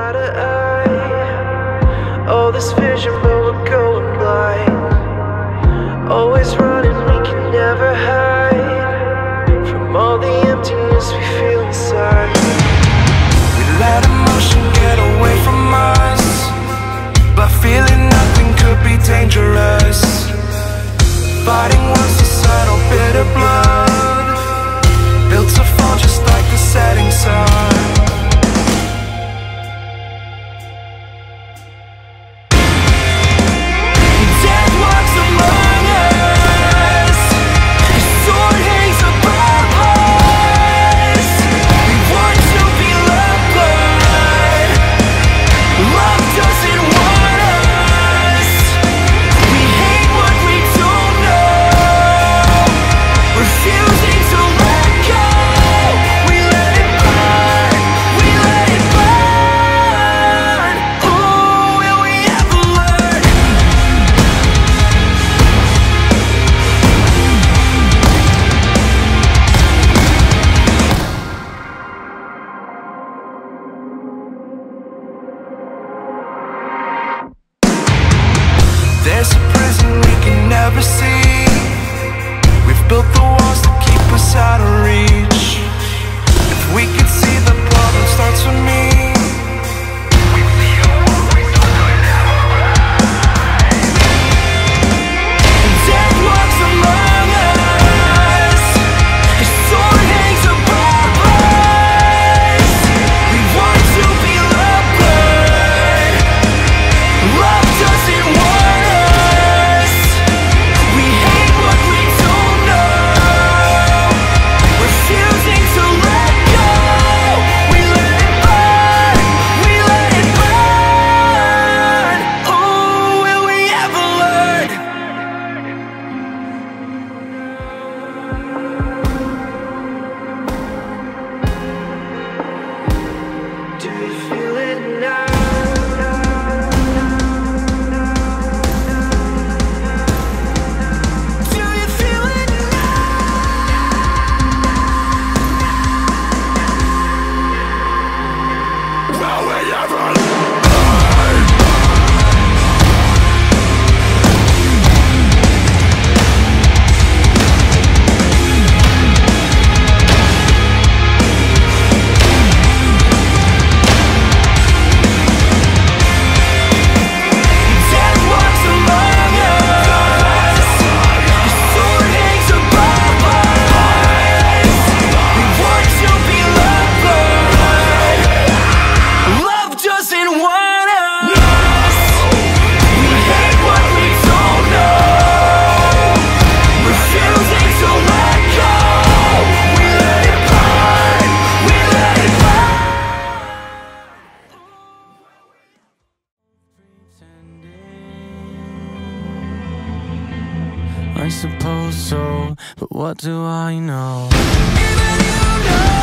eye to eye. All this vision, but we're going blind. Always running, we can never hide from all the emptiness we feel inside. We let emotion get away from us, but feeling nothing could be dangerous. Fighting was a subtle bit of blood, built to fall just like the setting sun. Death walks among us, his sword hangs above us. We want to be loved, but love doesn't want us. We hate what we don't know, refusing to let go. We let it burn, we let it burn. Ooh, will we ever learn? There's a prison we can never see. We've built the walls to keep us out of reach. If we could see, the problem starts with me. We feel what we don't know. Death walks among us, his sword hangs above us. We want to be loved, but love doesn't want us. We hate what we don't know, refusing to let go. We let it burn, we let it burn. Oh, will we ever learn? Do you feel it now? Do you feel it now? Will we ever learn? Death walks among us, his sword hangs above us. We want to be loved, but love doesn't want us. We hate what we don't know, refusing to let go. We let it burn, we let it burn. I suppose so, but what do I know? Even you know